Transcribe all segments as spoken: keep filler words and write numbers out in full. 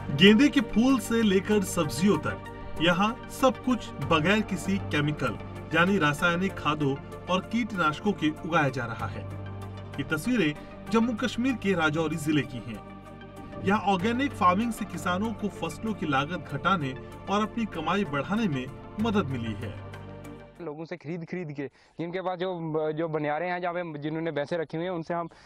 गेंदे के फूल से लेकर सब्जियों तक यहाँ सब कुछ बगैर किसी केमिकल यानी रासायनिक खादों और कीटनाशकों के उगाया जा रहा है। ये तस्वीरें जम्मू कश्मीर के राजौरी जिले की हैं। यहाँ ऑर्गेनिक फार्मिंग से किसानों को फसलों की लागत घटाने और अपनी कमाई बढ़ाने में मदद मिली है। लोगों से खरीद खरीद के, जिनके पास जो जो बनियारे हैं, जहाँ पे जिन्होंने भैंसे रखी हुई हैं, उनसे हम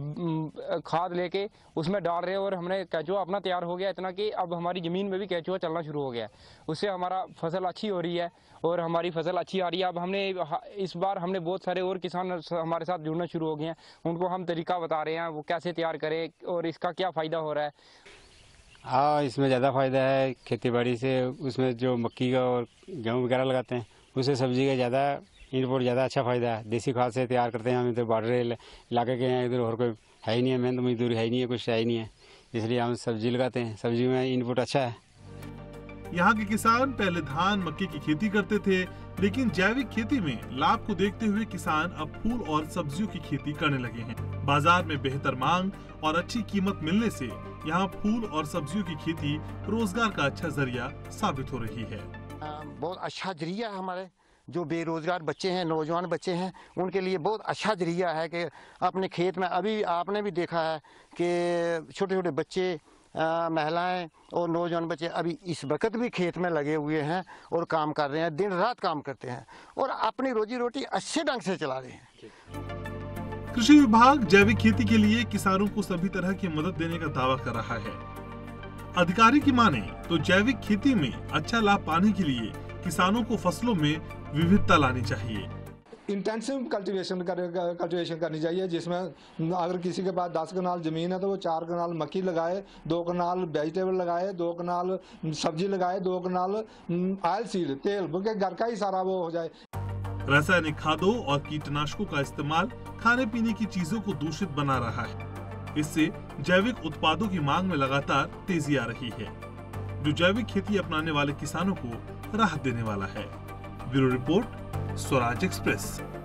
खाद लेके उसमें डाल रहे हैं और हमने केचुआ अपना तैयार हो गया इतना कि अब हमारी ज़मीन में भी केचुआ चलना शुरू हो गया है। उससे हमारा फसल अच्छी हो रही है और हमारी फसल अच्छी आ रही है। अब हमने इस बार हमने बहुत सारे और किसान हमारे साथ जुड़ना शुरू हो गए हैं। उनको हम तरीका बता रहे हैं वो कैसे तैयार करें और इसका क्या फ़ायदा हो रहा है। हाँ, इसमें ज़्यादा फ़ायदा है खेती बाड़ी से। उसमें जो मक्की का और गेहूँ वगैरह लगाते हैं उससे सब्जी का ज़्यादा इनपुट ज़्यादा अच्छा फ़ायदा है। देसी खाद से तैयार करते हैं हम। तो बॉर्डर इलाके के हैं, इधर और कोई है ही नहीं है, मेहनत मजदूरी है ही नहीं है, कुछ है ही नहीं है, इसलिए हम सब्जी लगाते हैं। सब्जी में इनपुट अच्छा है। यहाँ के किसान पहले धान मक्की की खेती करते थे, लेकिन जैविक खेती में लाभ को देखते हुए किसान अब फूल और सब्जियों की खेती करने लगे हैं। बाजार में बेहतर मांग और अच्छी कीमत मिलने से यहाँ फूल और सब्जियों की खेती रोजगार का अच्छा जरिया साबित हो रही है। बहुत अच्छा जरिया है। हमारे जो बेरोजगार बच्चे हैं, नौजवान बच्चे हैं, उनके लिए बहुत अच्छा जरिया है कि अपने खेत में, अभी आपने भी देखा है कि छोटे छोटे बच्चे, महिलाएं और नौजवान बच्चे अभी इस वक्त भी खेत में लगे हुए हैं और काम कर रहे हैं, दिन रात काम करते हैं और अपनी रोजी रोटी अच्छे ढंग से चला रहे हैं। कृषि विभाग जैविक खेती के लिए किसानों को सभी तरह की मदद देने का दावा कर रहा है। अधिकारी की माने तो जैविक खेती में अच्छा लाभ पाने के लिए किसानों को फसलों में विविधता लानी चाहिए। इंटेंसिव कल्टीवेशन कर, कल्टीवेशन करनी चाहिए, जिसमें अगर किसी के पास दस कनाल जमीन है तो वो चार कनाल मक्की लगाए, दो कनाल वेजिटेबल लगाए, दो कनाल सब्जी लगाए, दो कनाल ऑयल सीड तेल, क्योंकि घर का ही सारा वो हो जाए। रासायनिक खादों और कीटनाशकों का इस्तेमाल खाने पीने की चीजों को दूषित बना रहा है। इससे जैविक उत्पादों की मांग में लगातार तेजी आ रही है, जो जैविक खेती अपनाने वाले किसानों को राहत देने वाला है। Bureau report, Swaraj express.